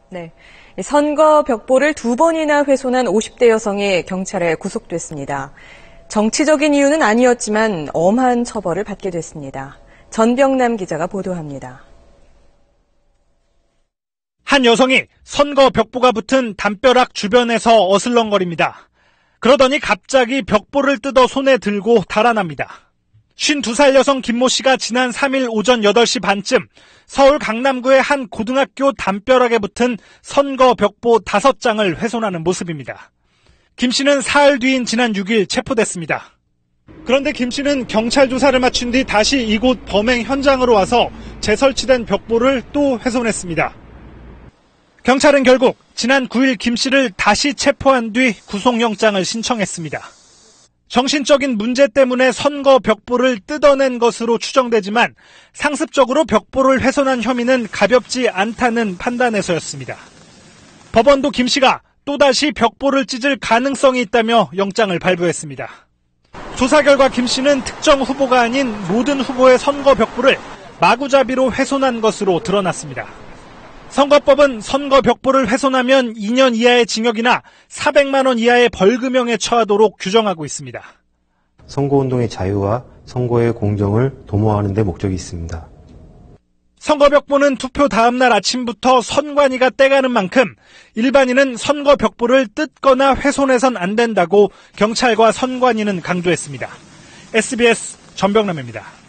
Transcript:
네. 선거 벽보를 2번이나 훼손한 50대 여성이 경찰에 구속됐습니다. 정치적인 이유는 아니었지만 엄한 처벌을 받게 됐습니다. 전병남 기자가 보도합니다. 한 여성이 선거 벽보가 붙은 담벼락 주변에서 어슬렁거립니다. 그러더니 갑자기 벽보를 뜯어 손에 들고 달아납니다. 52살 여성 김모 씨가 지난 3일 오전 8시 반쯤 서울 강남구의 한 고등학교 담벼락에 붙은 선거 벽보 5장을 훼손하는 모습입니다. 김 씨는 사흘 뒤인 지난 6일 체포됐습니다. 그런데 김 씨는 경찰 조사를 마친 뒤 다시 이곳 범행 현장으로 와서 재설치된 벽보를 또 훼손했습니다. 경찰은 결국 지난 9일 김 씨를 다시 체포한 뒤 구속영장을 신청했습니다. 정신적인 문제 때문에 선거 벽보를 뜯어낸 것으로 추정되지만 상습적으로 벽보를 훼손한 혐의는 가볍지 않다는 판단에서였습니다. 법원도 김 씨가 또다시 벽보를 찢을 가능성이 있다며 영장을 발부했습니다. 조사 결과 김 씨는 특정 후보가 아닌 모든 후보의 선거 벽보를 마구잡이로 훼손한 것으로 드러났습니다. 선거법은 선거 벽보를 훼손하면 2년 이하의 징역이나 400만 원 이하의 벌금형에 처하도록 규정하고 있습니다. 선거운동의 자유와 선거의 공정을 도모하는 데 목적이 있습니다. 선거 벽보는 투표 다음 날 아침부터 선관위가 떼가는 만큼 일반인은 선거 벽보를 뜯거나 훼손해선 안 된다고 경찰과 선관위는 강조했습니다. SBS 전병남입니다.